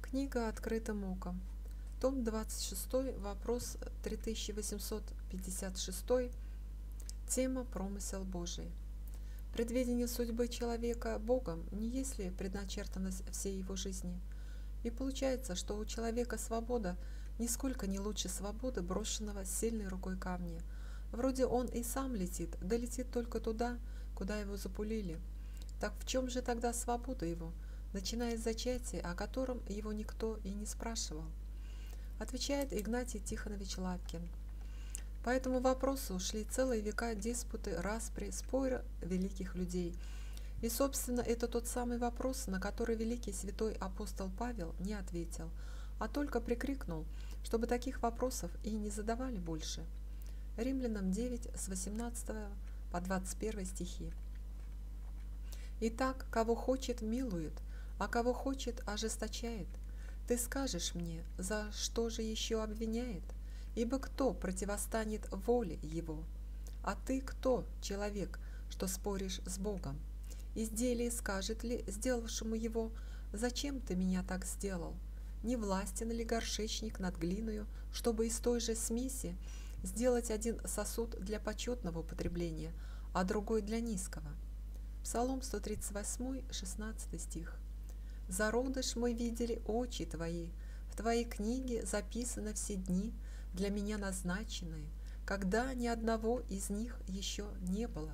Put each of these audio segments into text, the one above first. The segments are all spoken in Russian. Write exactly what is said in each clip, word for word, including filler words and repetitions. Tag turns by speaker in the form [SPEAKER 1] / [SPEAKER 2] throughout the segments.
[SPEAKER 1] Книга «Открытым оком». Том двадцать шесть, вопрос три тысячи восемьсот пятьдесят шесть. Тема «Промысел Божий». Предвидение судьбы человека Богом не есть ли предначертанность всей его жизни? И получается, что у человека свобода нисколько не лучше свободы брошенного сильной рукой камня. Вроде он и сам летит, да летит только туда, куда его запулили. Так в чем же тогда свобода его, начиная с зачатия, о котором его никто и не спрашивал? Отвечает Игнатий Тихонович Лапкин. По этому вопросу шли целые века диспуты, распри, споры великих людей. И, собственно, это тот самый вопрос, на который великий святой апостол Павел не ответил, а только прикрикнул, чтобы таких вопросов и не задавали больше. Римлянам девять, с восемнадцатого по двадцать первый стихи. «Итак, кого хочет, милует, а кого хочет, ожесточает. Ты скажешь мне, за что же еще обвиняет? Ибо кто противостанет воле его? А ты кто, человек, что споришь с Богом? Изделие скажет ли сделавшему его, зачем ты меня так сделал? Не властен ли горшечник над глиною, чтобы из той же смеси сделать один сосуд для почетного употребления, а другой для низкого?» Псалом сто тридцать восемь, шестнадцатый стих. «Зародыш мой видели очи твои, в твоей книге записаны все дни, для меня назначенные, когда ни одного из них еще не было».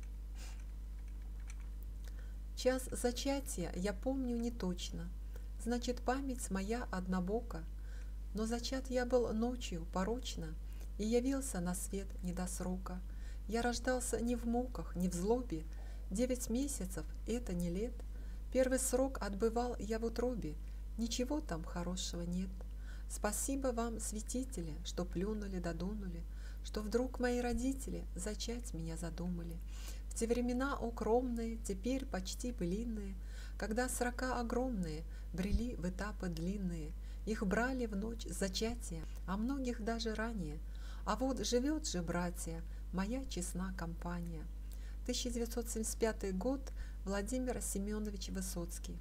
[SPEAKER 1] Час зачатия я помню не точно, значит, память моя однобока, но зачат я был ночью порочно и явился на свет не до срока. Я рождался не в муках, не в злобе, девять месяцев — это не лет. Первый срок отбывал я в утробе, ничего там хорошего нет. Спасибо вам, святители, что плюнули додунули, что вдруг мои родители зачать меня задумали. В те времена укромные, теперь почти былинные, когда срока огромные брели в этапы длинные, их брали в ночь зачатия, а многих даже ранее. А вот живет же, братья, моя честна компания. тысяча девятьсот семьдесят пятый год, Владимир Семенович Высоцкий.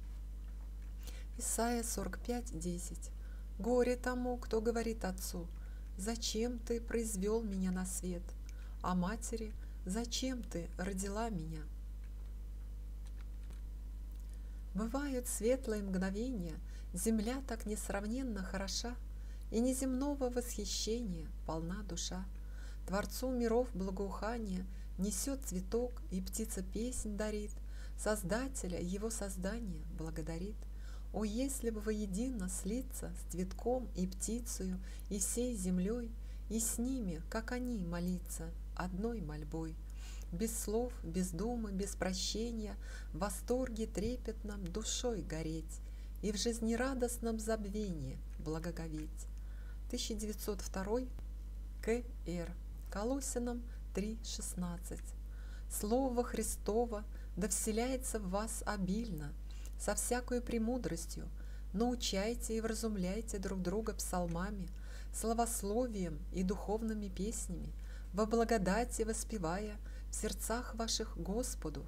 [SPEAKER 1] Исайя сорок пять, десять. «Горе тому, кто говорит отцу, зачем ты произвел меня на свет, а матери, зачем ты родила меня?» Бывают светлые мгновения, земля так несравненно хороша, и неземного восхищения полна душа. Творцу миров благоухания несет цветок, и птица песнь дарит, Создателя его создания благодарит. О, если бы воедино слиться с цветком и птицею, и всей землей, и с ними, как они, молиться одной мольбой, без слов, без думы, без прощения, в восторге трепетном душой гореть и в жизнерадостном забвении благоговеть. тысяча девятьсот второй, К Р Колосинам три, шестнадцать. «Слово Христово да вселяется в вас обильно, со всякою премудростью, научайте и вразумляйте друг друга псалмами, славословием и духовными песнями, во благодати воспевая в сердцах ваших Господу».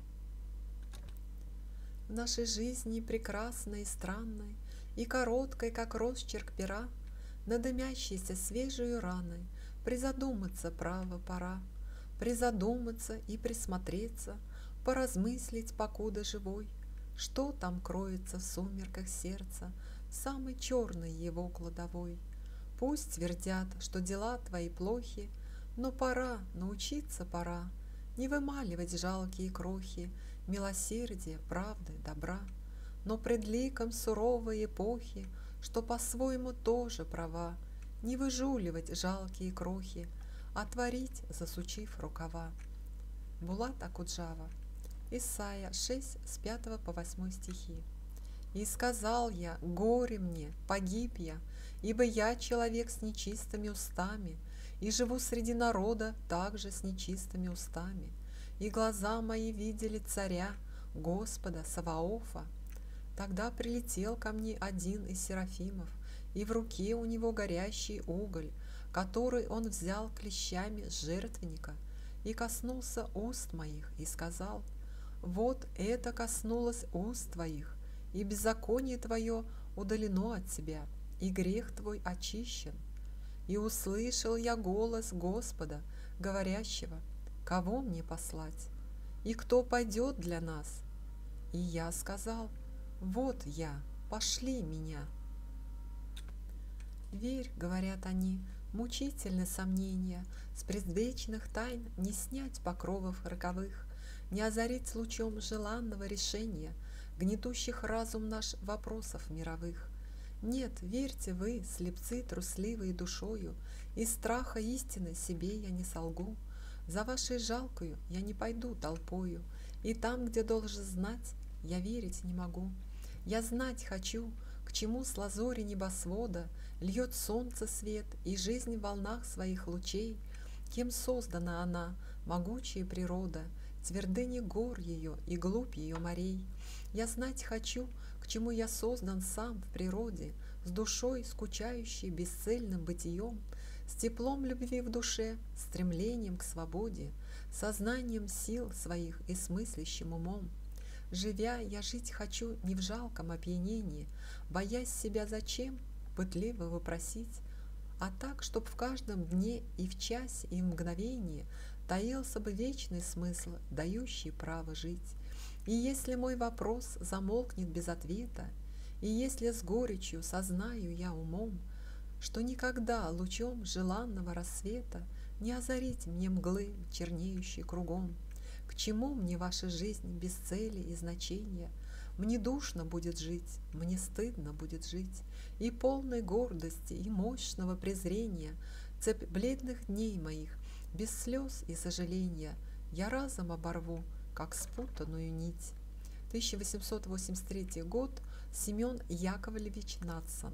[SPEAKER 1] В нашей жизни прекрасной и странной, и короткой, как росчерк пера, на дымящейся свежею раной призадуматься право пора, призадуматься и присмотреться, поразмыслить, покуда живой, что там кроется в сумерках сердца, в самой черной его кладовой. Пусть твердят, что дела твои плохи, но пора, научиться пора, не вымаливать жалкие крохи милосердия, правды, добра, но пред ликом суровой эпохи, что по-своему тоже права, не выжуливать жалкие крохи, а творить, засучив рукава. Булат Акуджава. Исайя шесть, с пятого по восьмой стихи. «И сказал я, горе мне, погиб я, ибо я человек с нечистыми устами, и живу среди народа также с нечистыми устами, и глаза мои видели царя, Господа Саваофа. Тогда прилетел ко мне один из серафимов, и в руке у него горящий уголь, который он взял клещами с жертвенника, и коснулся уст моих, и сказал: вот это коснулось уст твоих, и беззаконие твое удалено от тебя, и грех твой очищен. И услышал я голос Господа, говорящего: кого мне послать? И кто пойдет для нас? И я сказал: вот я, пошли меня. Верь, говорят они, мучительны сомнения, с предвечных тайн не снять покровов роковых, не озарить лучом желанного решения, гнетущих разум наш вопросов мировых. Нет, верьте вы, слепцы трусливые душою, из страха истины себе я не солгу. За вашей жалкою я не пойду толпою, и там, где должен знать, я верить не могу. Я знать хочу, к чему с лазури небосвода льет солнце свет и жизнь в волнах своих лучей, кем создана она, могучая природа, твердыни гор ее и глубь ее морей. Я знать хочу, к чему я создан сам в природе, с душой, скучающей бесцельным бытием, с теплом любви в душе, стремлением к свободе, сознанием сил своих и смыслящим умом. Живя, я жить хочу не в жалком опьянении, боясь себя зачем пытливо вопросить, а так, чтоб в каждом дне и в часе, и в мгновении таился бы вечный смысл, дающий право жить. И если мой вопрос замолкнет без ответа, и если с горечью сознаю я умом, что никогда лучом желанного рассвета не озарить мне мглы, чернеющей кругом, к чему мне ваша жизнь без цели и значения? Мне душно будет жить, мне стыдно будет жить, и полной гордости, и мощного презрения, цепь бледных дней моих, без слез и сожаления, я разом оборву, как спутанную нить. тысяча восемьсот восемьдесят третий год. Семен Яковлевич Надсон.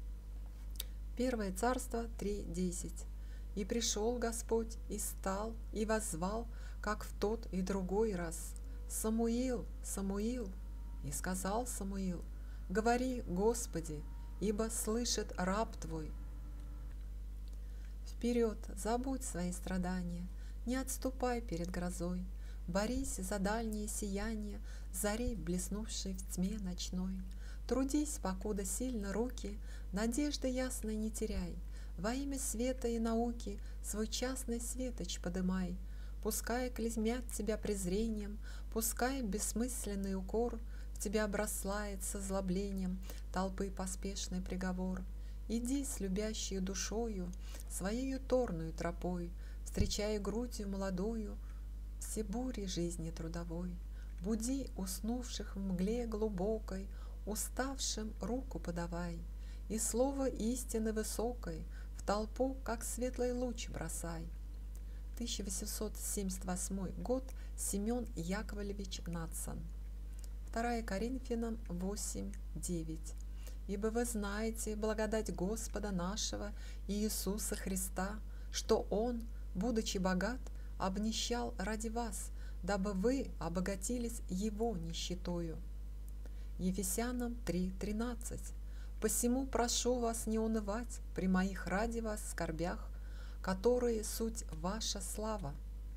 [SPEAKER 1] Первое царство три десять. И пришел Господь, и стал, и воззвал, как в тот и другой раз: Самуил, Самуил. И сказал Самуил: говори, Господи, ибо слышит раб твой. Вперед, забудь свои страдания, не отступай перед грозой, борись за дальние сияния зари, блеснувшей в тьме ночной. Трудись, покуда сильно руки, надежды ясной не теряй, во имя света и науки свой частный светоч подымай. Пускай клеймят тебя презрением, пускай бессмысленный укор в тебя бросает с озлоблением толпы поспешный приговор. Иди с любящей душою, своею торную тропой, встречая грудью молодою все бури жизни трудовой. Буди уснувших в мгле глубокой, уставшим руку подавай, и слово истины высокой в толпу, как светлый луч, бросай. тысяча восемьсот семьдесят восьмой год. Семен Яковлевич Надсон. второе Коринфянам восемь девять. Ибо вы знаете благодать Господа нашего Иисуса Христа, что Он, будучи богат, обнищал ради вас, дабы вы обогатились Его нищетою. Ефесянам три тринадцать. Посему прошу вас не унывать при моих ради вас скорбях, которые суть ваша слава.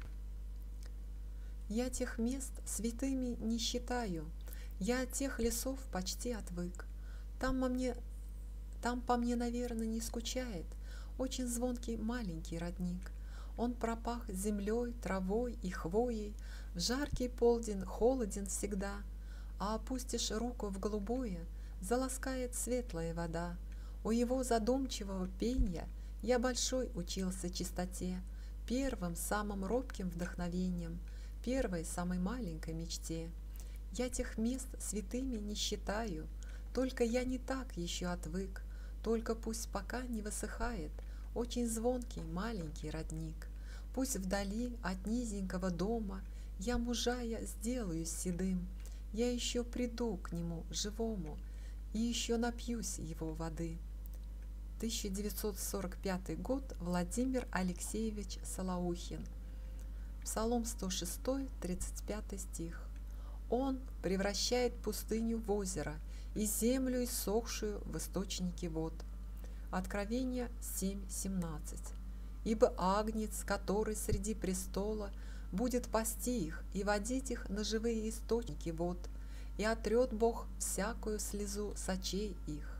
[SPEAKER 1] Я тех мест святыми не считаю, я от тех лесов почти отвык. Там по мне, там по мне, наверное, не скучает очень звонкий маленький родник. Он пропах землей, травой и хвоей, в жаркий полдень холоден всегда, а опустишь руку в голубое, заласкает светлая вода. У его задумчивого пенья я большой учился чистоте, первым самым робким вдохновением, первой самой маленькой мечте. Я тех мест святыми не считаю, только я не так еще отвык, только пусть пока не высыхает очень звонкий маленький родник. Пусть вдали от низенького дома я, мужая, сделаюсь седым, я еще приду к нему живому и еще напьюсь его воды. тысяча девятьсот сорок пятый год. Владимир Алексеевич Солоухин. Псалом сто шесть, тридцать пятый стих. Он превращает пустыню в озеро и землю иссохшую в источники вод. Откровение семь семнадцать. Ибо агнец, который среди престола, будет пасти их и водить их на живые источники вод, и отрет Бог всякую слезу с очей их.